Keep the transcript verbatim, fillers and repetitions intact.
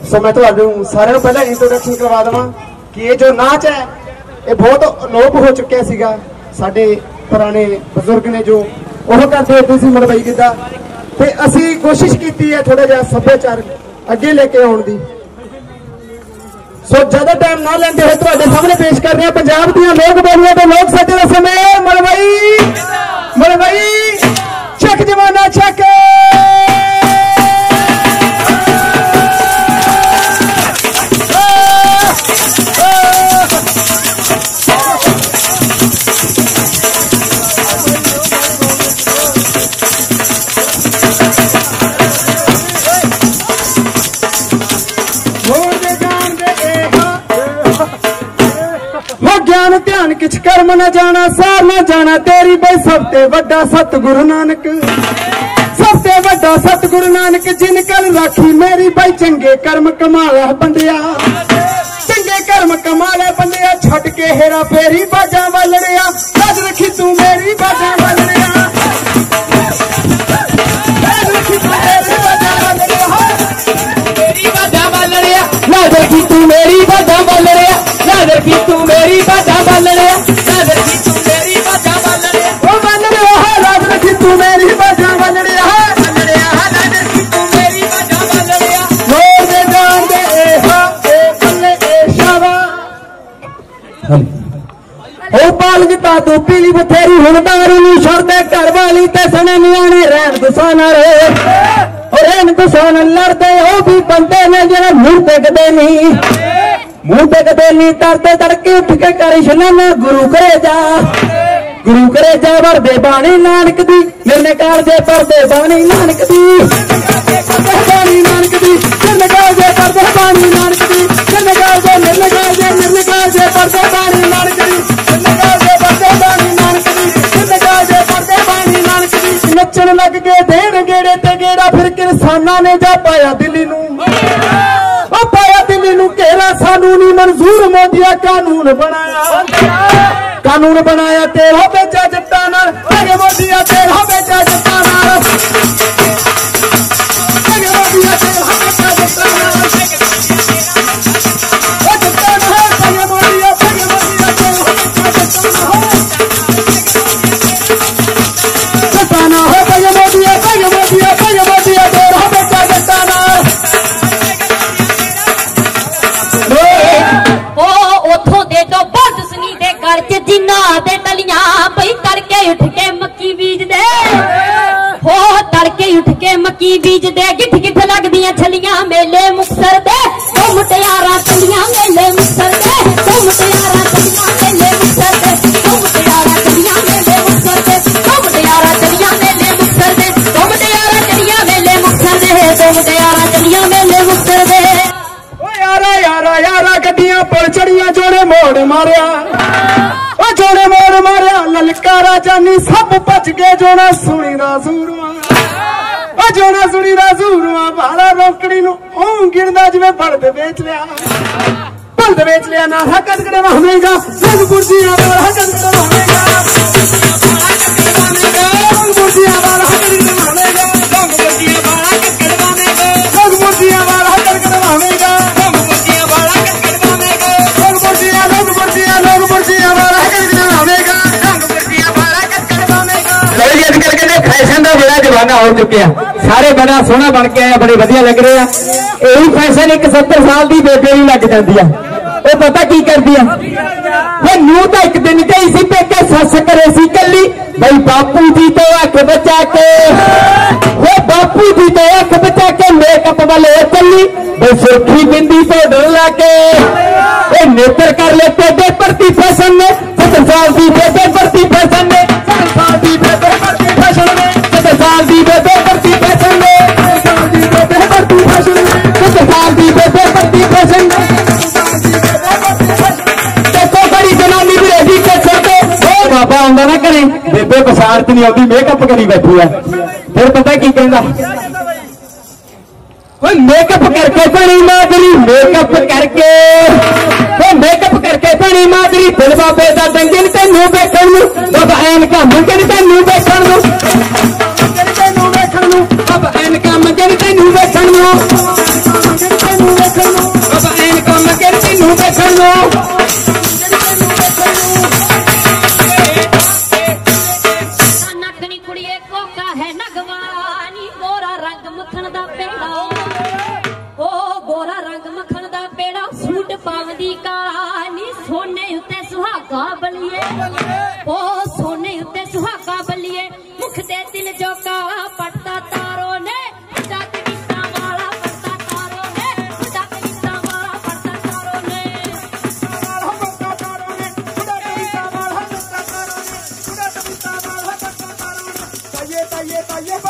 सो मैं तुहानू सारिਆਂ ਨੂੰ पहले इंट्रोडक्शन करवा देवां कि ये जो नाच है ये बहुत अलोप हो चुका सीगा। साडे पुराने बजुर्ग ने जो वो करते होते सी मलवई गिद्धा, ते असी कोशिश की है थोड़ा जिहा सभ्याचार अगे लेके आउण दी। सो ज्यादा टाइम ना लेंदे होए तुहाडे सामने पेश कर रहे हैं पंजाब दीआं लोक बोलियां ते लोक साजे दा समय मलवई मलवई चक जमाना चक। ज्ञान ध्यान किछ कर्म न जाना सार न जाना तेरी बई सबते वड्डा सतगुरु नानक सबते वड्डा सतगुरु नानक जिन कल राखी मेरी बई चंगे कर्म कमाला बंदिया चंगे कर्म कमाला बंदिया छट के हेरा फेरी बाजा वलड़िया लाज रखी तू मेरी बाजा वलड़िया लाज रखी तू मेरी बाजा वलड़िया मेरी बाजा वलड़िया लाज रखी तू मेरी बाजा वलड़िया लाज रखी तू मेरी बाजा वलड़िया लाज रखी तू मेरी बाजा वलड़िया ओ वलड़िया लाज रखी तू मेरी बाजा वलड़िया वलड़िया लाज रखी तू मेरी बाजा वलड़िया मोर दे जान दे ए हा ए बल्ले ए शावा ओ पाल गता तू पीली बथेरी हुण दारू नु छड़ दे घर वाली ते सने नियाणे रहन गुसाना रे और रहन गुसाना लड़दे ओ भी बंदे ने जेड़ा मुंह टेकदे नहीं मुंह टेकदे नहीं तरते तड़के उठ के कर इशनान गुरु करे जा गुरु करे जा वरदे बाणी नानक दी निर्ने काल दे परदे बाणी नानक दी बाणी नानक दी निर्ने काल दे परदे बाणी नानक दी निर्ने काल दे निर्ने काल दे निर्ने काल दे परदे बाणी नानक दी निर्ने काल दे परदे बाणी नानक दी निर्ने काल दे परदे बाणी नानक दी। नचन लग के देन गेड़े ते गेड़ा फिर किरसाना ने जा पाया दिल्ली नू ओ पाया दिल्ली नू घेरा सानू नहीं मंजूर मोदिया कानून बनाया कानून बनाया तेरा बेचा जट्टा नाल अगे मोदिया तेरा बेचा जट्टा नाल अगे मोदिया तेरा बेचा जट्टा नाल ओ जट्टा नाल अगे मोदिया अगे मोदिया तेरा बेचा जट्टा नाल जट्टा नाल अगे मोदिया अगे मोदिया अगे मोदिया तेरा बेचा जट्टा नाल। जिन्ना दे टलियां पई तड़के उठ के मक्की बीज दे हो तड़के उठ के मक्की बीज दे गिठ गिठ लगदियां छलियां मेले मुक्तसर दे ओ मुटियारा चलियां मेले मुक्तसर दे ओ मुटियारा चलियां मेले मुक्तसर दे ओ मुटियारा चलियां मेले मुक्तसर दे ओ मुटियारा चलियां मेले मुक्तसर दे ओ मुटियारा चलियां मेले मुक्तसर दे ओ मुटियारा चलियां मेले मुक्तसर दे। ओ यारा यारा यारा गड्डियां पुल चढ़ियां जोड़े मोड़ मारिया जोड़े मोड़ मारिया ललकारा जानी सब भज गए जोड़ा सुनी दा सूरमा जोड़ा सुनी दा सूरमा भाड़ा रोकड़ी नु गिरदा जिवें बलद बेच लिया बलद बेच लिया ना हकत कड़े महमेगा रंग कुर्सियां वाला हकत कड़े महमेगा रंग कुर्सियां वाला हकत कड़े महमेगा रंग कुर्सियां वाला हकत कड़े महमेगा रंग कुर्सियां वाला हकत कड़े महमेगा रंग कुर्सियां वाला हकत कड़े महमेगा रंग कुर्सियां रंग कुर्सियां रंग कुर्सियां वाला फैशन का बड़ा जमाना हो चुके हैं सारे बड़ा सोहना बन के आया बड़े वधिया लग रहे हैं। यही फैशन एक सत्तर साल की बेबे भी लग जाती है वो पता की करती है नू तो एक दिन गई सी पेके सस करे सी कली भाई बापू जी तो अख बचा के वो बापू जी तो अख बचा के मेकअप वाले चली भाई सुर्खी बिंदी तो डर ला के नेत्र कर ले पेटे भर्ती फैशन ने सत्तर साल की बेबे भर्ती फैशन ने सत्तर साल की बेबे भर्ती फैशन ने सत्तर साल की बेबे भर्ती फैशन ने सत्तर साल की बेबे भर्ती फैशन ने सत्तर साल की बेबे भर्ती फैशन ने देखो बड़ी जनानी भी रेडी कर सकते बाबा आंदा ना करे बेबे पछाड़ नहीं आती मेकअप करी बैठी है फिर पता की कहना मेकअप करके बनी मादरी मेकअप करके मेकअप करके बनी मादरी दिल बाबे का डंगन तेनू बैठन बाबा एनका मंगन तेनू बैठन तेनू बैठन बाबा एनका मंगन तेनू बैठन तेनू बैठन ਨੂੰ ਦੇਖਣ ਨੂੰ ਨੱਕਣੀ ਕੁੜੀਏ ਕੋਕਾ ਹੈ ਨਗਵਾਨੀ ਗੋਰਾ ਰੰਗ ਮੱਖਣ ਦਾ ਪੇੜਾ ਉਹ ਗੋਰਾ ਰੰਗ ਮੱਖਣ ਦਾ ਪੇੜਾ ਸੂਟ ਪਾਉਂਦੀ ਕਾਲਾ ਨੀ ਸੋਨੇ ਉੱਤੇ ਸੁਹਾਗਾ ਬਲੀਏ ਉਹ ਸੋਨੇ ਉੱਤੇ ਸੁਹਾਗਾ ਬਲੀਏ ਮੁਖ ਤੇ ਦਿਲ ਜੋ ਕਾਲਾ ਪੜਦਾ ਤਾਰੋ ਨੇ ਜੱਟ ਗੀਤਾਂ ਵਾਲਾ ਪੜਦਾ ਤਾਰੋ ਨੇ ਜੱਟ ਗੀਤਾਂ ਵਾਲਾ ਪੜਦਾ ਤਾਰੋ ਨੇ ਪੜਦਾ ਤਾਰੋ ਨੇ ਜੱਟ ਗੀਤਾਂ ਵਾਲਾ ਪੜਦਾ ਤਾਰੋ ਨੇ ਜੱਟ ਗੀਤਾਂ ਵਾਲਾ ਪੜਦਾ ਤਾਰੋ ਨੇ ਤਾਏ ਤਾਏ ਤਾਏ